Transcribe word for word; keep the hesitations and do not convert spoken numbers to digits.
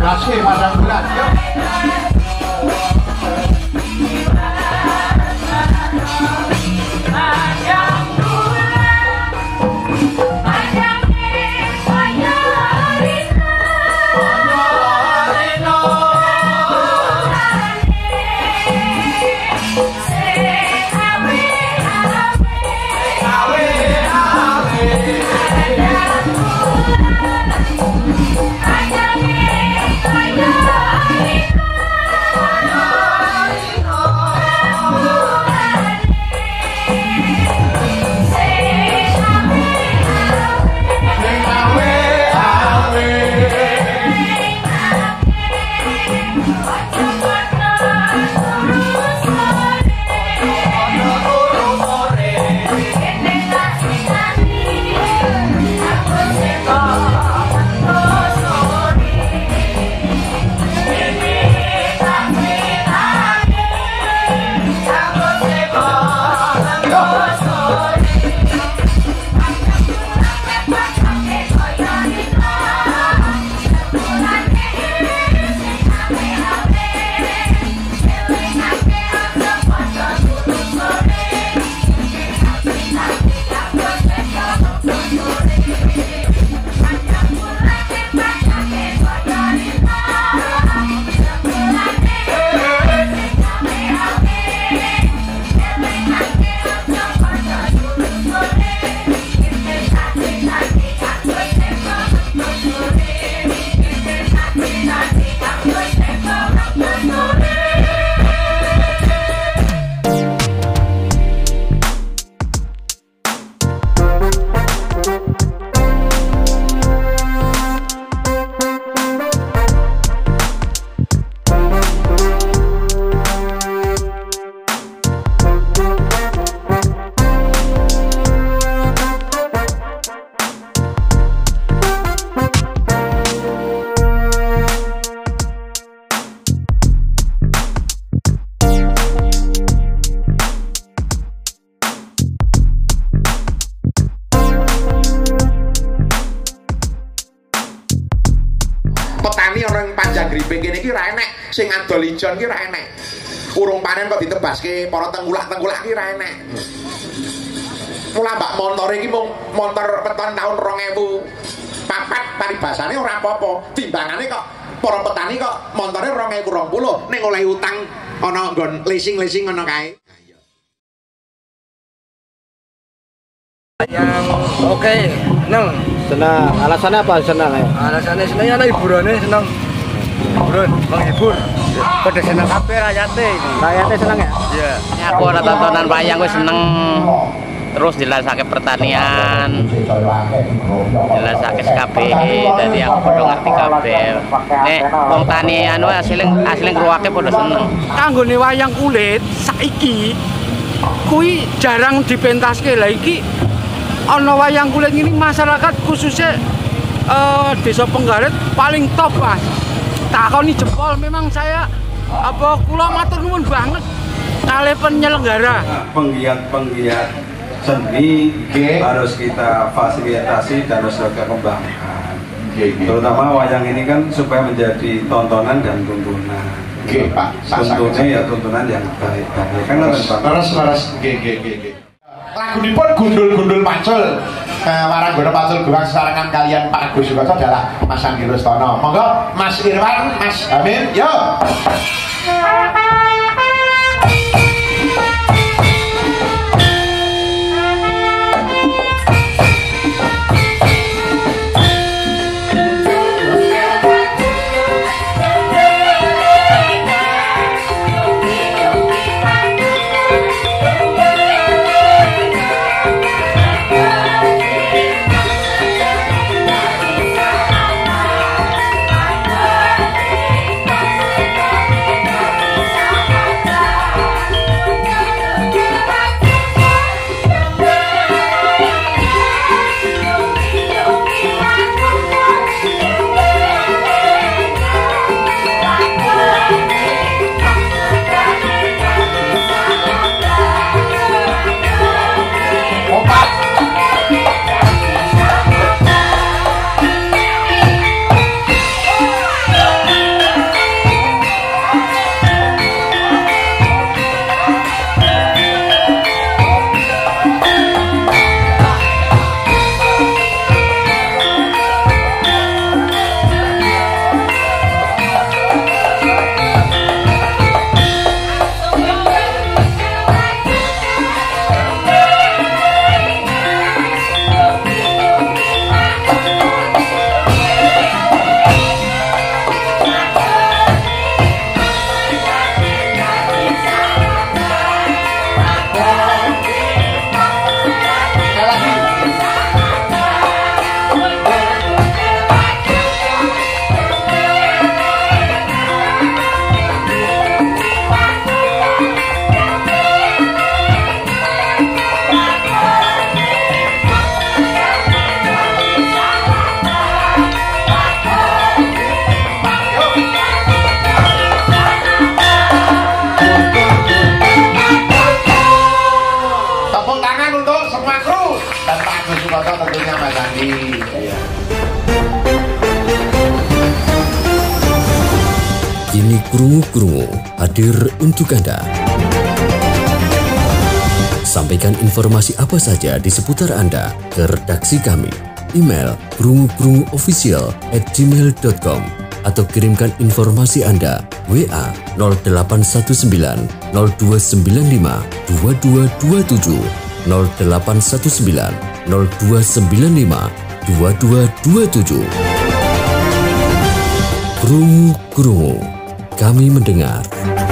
Masih padang bulan, yuk. Petani orang panjang griping kene iki ra enek, sing adol ijon ki ra enek. Urung panen kok ditebaske para tengkulak-tengkulak ki ra enek. Mula mbak motor iki mung motor peton tahun rong ewu papat paribasane ora apa-apa. Timbangane kok para petani kok montore rong ewu rong puluh ning oleh utang ana nggon leasing-leasing ngono kae. Yang oke, okay. Seneng. Senang. Alasannya apa senang ya? Alasannya senangnya ada hiburannya senang. Hiburan, menghibur. Pada senang kabeh rakyatnya. Rakyatnya senang ya? Iya. Ini aku ada tontonan wayang gue seneng. Terus jelasake pertanian, jelasake S K B, jadi aku podo ngerti kabeh. Nek wong tani anu asling asling ngruwake podo seneng. Kanggone wayang kulit saiki kuwi jarang dipentaske. Lah iki ana wayang kulit ini masyarakat khususnya uh, Desa Penggarit paling top, Mas. Takoni jempol, memang saya apa kula matur nuwun banget kalih penyelenggara. Penggiat-penggiat seni okay. harus kita fasilitasi dan harus kita kembangkan. Okay, okay. Terutama wayang ini kan supaya menjadi tontonan dan tuntunan. Oke, okay, Pak. Tentunya ya tuntunan yang baik-baik. Kan terus-terus nggih. Lagunipun gundul-gundul pacul. Eh, Waranggono Pacul Gewang sesarengan kalian Pak Agus Sukoto adalah Mas Andi Rustono. Monggo Mas Irwan, Mas Amin, yo. lagi ya. Kini Krungu-Krungu hadir untuk Anda. Sampaikan informasi apa saja di seputar Anda ke redaksi kami. Email krungu-krungu-official at gmail dot com atau kirimkan informasi Anda W A nol delapan satu sembilan nol dua sembilan lima dua dua dua tujuh nol delapan satu sembilan nol dua sembilan lima dua dua dua tujuh. Krungu-Krungu, kami mendengar.